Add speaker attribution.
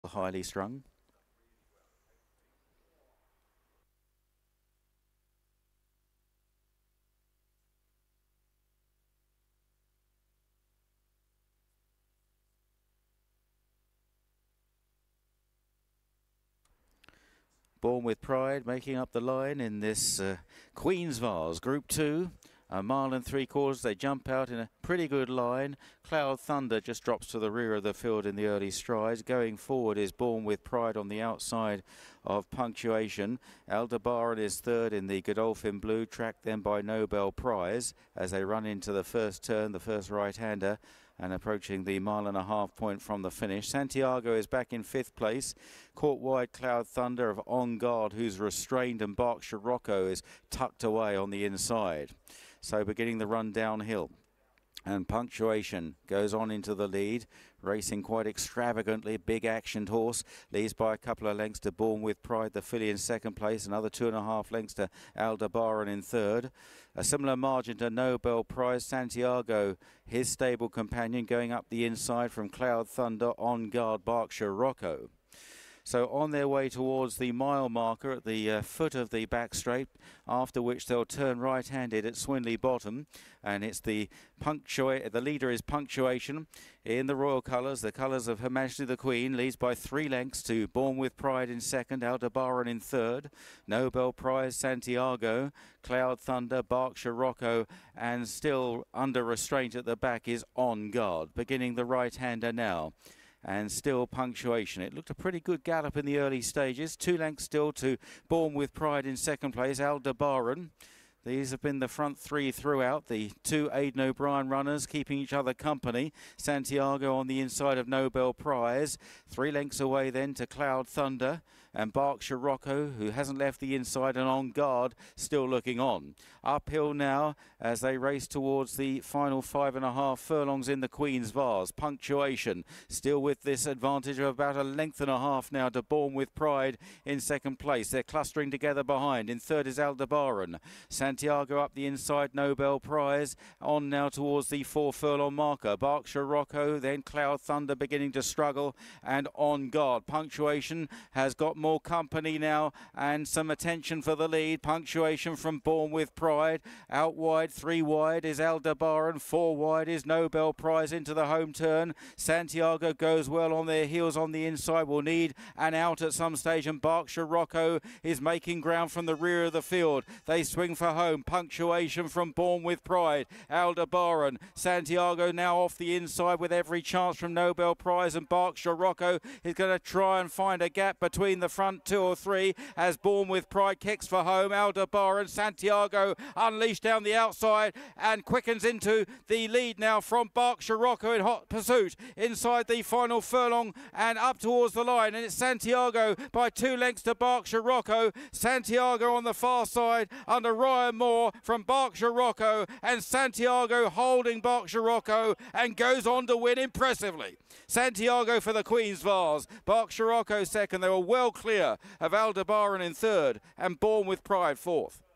Speaker 1: highly strung. Born with Pride making up the line in this Queen's Vase Group 2. A mile and 3/4, they jump out in a pretty good line. Cloud Thunder just drops to the rear of the field in the early strides. Going forward is Born with Pride on the outside of Punctuation. Aldebaran is third in the Godolphin Blue, tracked then by Nobel Prize as they run into the first turn, the first right-hander, and approaching the 1.5 mile point from the finish. Santiago is back in 5th place. Caught wide Cloud Thunder of On Guard, who's restrained, and Berkshire Rocco is tucked away on the inside. So beginning the run downhill. And Punctuation goes on into the lead, racing quite extravagantly. Big actioned horse, leads by a couple of lengths to Born with Pride, the filly in 2nd place. Another 2.5 lengths to Aldebaran in 3rd. A similar margin to Nobel Prize. Santiago, his stable companion, going up the inside from Cloud Thunder, On Guard, Berkshire Rocco. So on their way towards the mile marker at the foot of the back straight, after which they'll turn right-handed at Swinley Bottom, and it's the leader is Punctuation in the royal colours, the colours of Her Majesty the Queen, leads by 3 lengths to Born with Pride in 2nd, Aldebaran in 3rd, Nobel Prize, Santiago, Cloud Thunder, Berkshire Rocco, and still under restraint at the back is On Guard, beginning the right-hander now. And still Punctuation. It looked a pretty good gallop in the early stages. 2 lengths still to Born with Pride in 2nd place, Aldebaran. These have been the front 3 throughout. The 2 Aidan O'Brien runners keeping each other company. Santiago on the inside of Nobel Prize. 3 lengths away then to Cloud Thunder. And Berkshire Rocco, who hasn't left the inside, and On Guard still looking on. Uphill now as they race towards the final 5.5 furlongs in the Queen's Vase. Punctuation still with this advantage of about 1.5 lengths now to Born with Pride in 2nd place. They're clustering together behind. In 3rd is Aldebaran. Santiago up the inside, Nobel Prize. On now towards the 4 furlong marker. Berkshire Rocco, then Cloud Thunder beginning to struggle, and On Guard. Punctuation has got more company now and some attention for the lead. Punctuation from Born with Pride. Out wide, 3 wide is Aldebaran. 4 wide is Nobel Prize into the home turn. Santiago goes well on their heels on the inside. Will need an out at some stage, and Berkshire Rocco is making ground from the rear of the field. They swing for home. Punctuation from Born with Pride. Aldebaran. Santiago now off the inside with every chance from Nobel Prize, and Berkshire Rocco is going to try and find a gap between the front 2 or 3 as Born with Pride kicks for home. Aldebaran, Santiago unleashed down the outside and quickens into the lead now from Berkshire Rocco in hot pursuit inside the final furlong and up towards the line, and it's Santiago by 2 lengths to Berkshire Rocco. Santiago on the far side under Ryan Moore from Berkshire Rocco, and Santiago holding Berkshire Rocco and goes on to win impressively. Santiago for the Queen's Vase. Berkshire Rocco 2nd. They were well clear of Aldebaran in 3rd and Born with Pride 4th.